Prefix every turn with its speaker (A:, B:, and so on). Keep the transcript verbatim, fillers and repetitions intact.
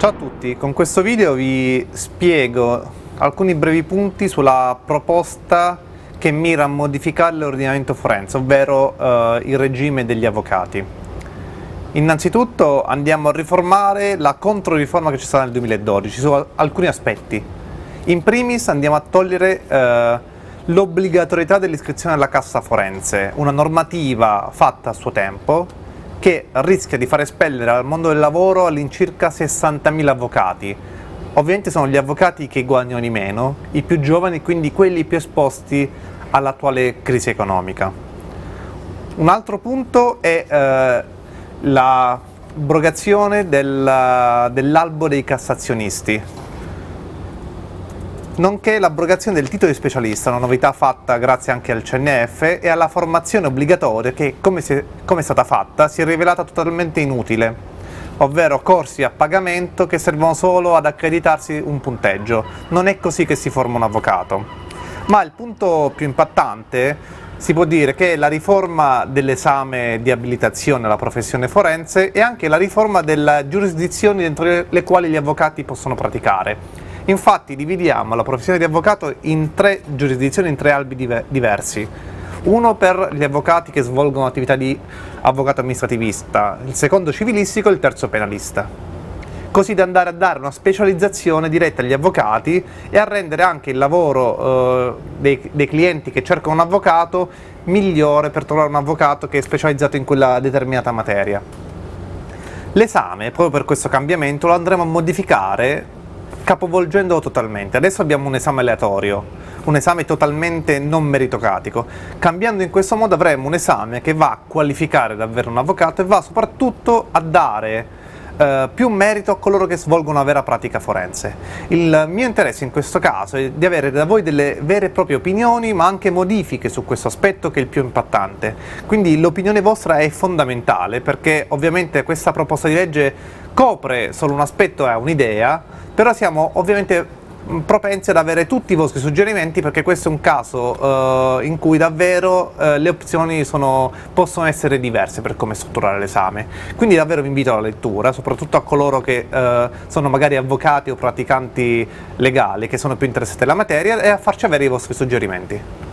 A: Ciao a tutti, con questo video vi spiego alcuni brevi punti sulla proposta che mira a modificare l'ordinamento forense, ovvero eh, il regime degli avvocati. Innanzitutto andiamo a riformare la controriforma che c'è stata nel duemiladodici su alcuni aspetti. In primis andiamo a togliere eh, l'obbligatorietà dell'iscrizione alla cassa forense, una normativa fatta a suo tempo che rischia di far espellere dal mondo del lavoro all'incirca sessantamila avvocati. Ovviamente sono gli avvocati che guadagnano di meno, i più giovani, quindi quelli più esposti all'attuale crisi economica. Un altro punto è eh, l'abrogazione del, dell'albo dei cassazionisti, nonché l'abrogazione del titolo di specialista, una novità fatta grazie anche al C N F, e alla formazione obbligatoria che, come, si, come è stata fatta, si è rivelata totalmente inutile, ovvero corsi a pagamento che servono solo ad accreditarsi un punteggio. Non è così che si forma un avvocato. Ma il punto più impattante si può dire che è la riforma dell'esame di abilitazione alla professione forense e anche la riforma delle giurisdizioni dentro le quali gli avvocati possono praticare. Infatti dividiamo la professione di avvocato in tre giurisdizioni, in tre albi diver diversi. Uno per gli avvocati che svolgono attività di avvocato amministrativista, il secondo civilistico e il terzo penalista. Così da andare a dare una specializzazione diretta agli avvocati e a rendere anche il lavoro eh, dei, dei clienti che cercano un avvocato migliore per trovare un avvocato che è specializzato in quella determinata materia. L'esame, proprio per questo cambiamento, lo andremo a modificare capovolgendolo totalmente. Adesso abbiamo un esame aleatorio, un esame totalmente non meritocratico. Cambiando in questo modo avremo un esame che va a qualificare davvero un avvocato e va soprattutto a dare eh, più merito a coloro che svolgono una vera pratica forense. Il mio interesse in questo caso è di avere da voi delle vere e proprie opinioni, ma anche modifiche su questo aspetto che è il più impattante. Quindi l'opinione vostra è fondamentale, perché ovviamente questa proposta di legge copre solo un aspetto e un'idea, però siamo ovviamente propensi ad avere tutti i vostri suggerimenti, perché questo è un caso eh, in cui davvero eh, le opzioni sono, possono essere diverse per come strutturare l'esame. Quindi davvero vi invito alla lettura, soprattutto a coloro che eh, sono magari avvocati o praticanti legali che sono più interessati alla materia, e a farci avere i vostri suggerimenti.